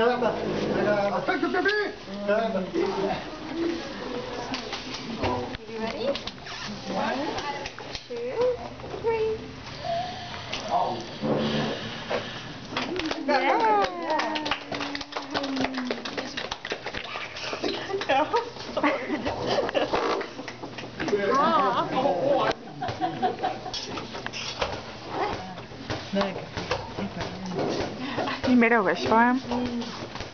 Thank you, baby. You ready? 1, 2, 3. Yeah. You made a wish for him?